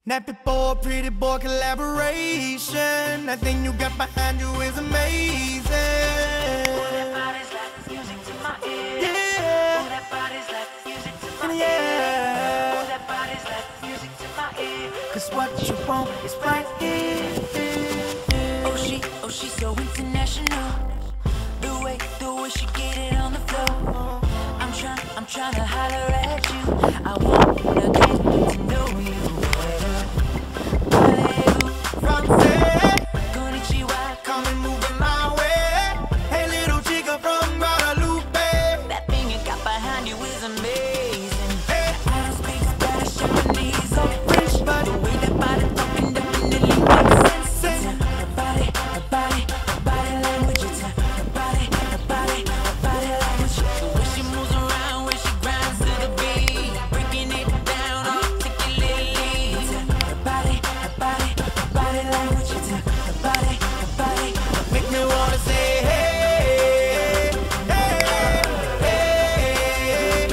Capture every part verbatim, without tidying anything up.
That big boy, pretty boy collaboration. That thing you got behind you is amazing. Oh, that body's like music to my ear. Yeah. Oh, that body's like music to my Yeah. ear. Oh, that body's like music to my ear. Cause what you want is right here. Oh, she, oh, she's so international. The way, the way she get it on the floor. I'm trying, I'm trying to holler at you. I want to get to know you better. Français, Konnichiwa, come and move in my way. Hey, little chica from Guadalupe. that thing you got behind you is amazing. Hey. I don't speak Spanish, Japanese, or French, but the way that body talking definitely makes sense. Her body, her body, her body language. It's her body, her body, her body language. The way she moves around, where she grinds to the beat, breaking it down articulately. It's her body, her body, her body language. It's her body, her body. Make me wanna say hey, hey, hey,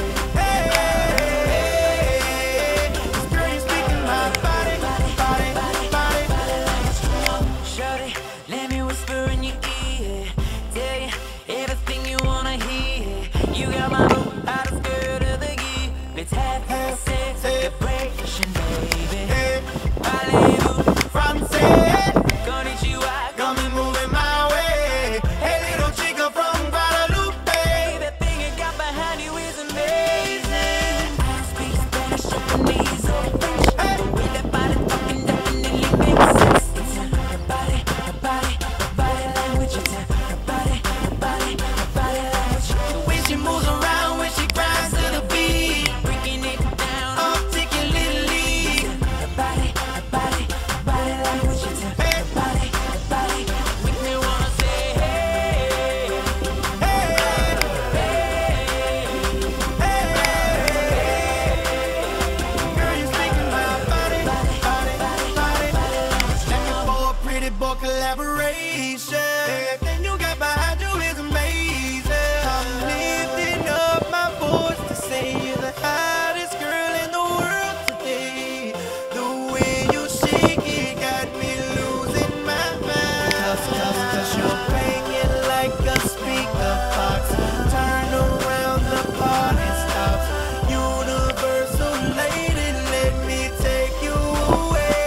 hey. This girl, you speaking my body, body, body, body. Shorty, let me whisper in your ear, tell you everything you wanna hear. You got my boo, hottest girl of the year. Let's have a sex celebration, baby. Hey, Parlez-vous, Français, konnichiwa, come and move in my way. Hey, little chica from Guadalupe. that thing you got behind you is amazing. I don't speak Spanish, Japanese, or French. The way that body talking definitely makes sense. It's her body, her body, her body language. It's her body, her body, her body language. The way she moves around, when she grinds to the beat, breaking it down articulately. Her body, her body, her body language. It's her body, her body. Make me wanna say hey, Hey, girl, you speaking my body, body, body, body. That big boy, pretty boy collaboration. Everything you got behind you is amazing. I'm lifting up my voice to say you're the hottest girl in the world today. The way you shake it got me losing my mind. Cause, cause, cause you're banging like a speaker box. Turn around, the party stops. Universal lady, let me take you away.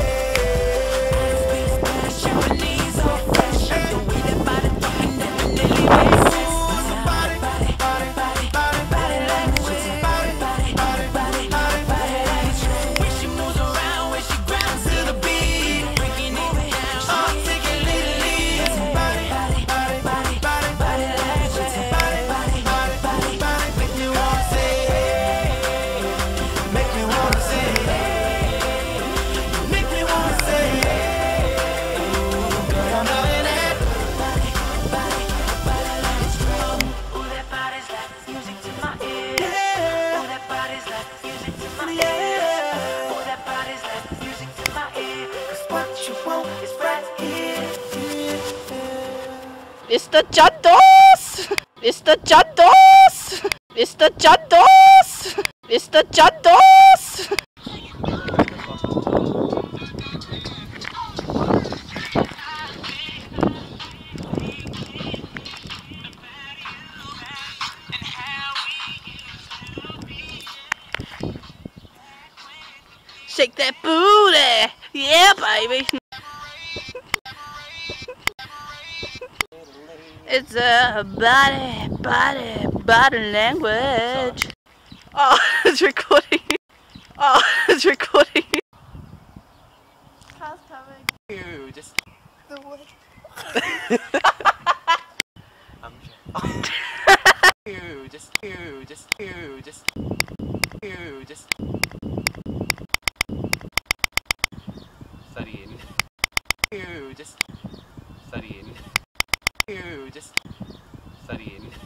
speak Spanish, Japanese, or French. The way that body talking definitely makes sense. It's her body, body, body, body, body language. It's her body, body, body, body, body language. When she moves around, when she grinds to the beat, breaking it down articulately. It's her body, body, body, body, body, body language. It's her body, body, body, body, body. Make me wanna say hey, make me wanna say hey, make me wanna say hey. Girl, I'm loving it. Body, body, body language. Ooh, that body's like music to my ear. Yeah. Ooh, that body's like music to my ear. Yeah. Oh, that body's like music to my ear. Cause what you want is right here. Mister Chandos! Mister Chandos! Mister Chandos! Mister Chandos! Shake that booty! Yeah, baby! It's a body, body, body language. Oh, it's recording. Oh, it's recording. How's coming? You just The wood. I'm you just you just you just you just studying. You just studying. You just studying.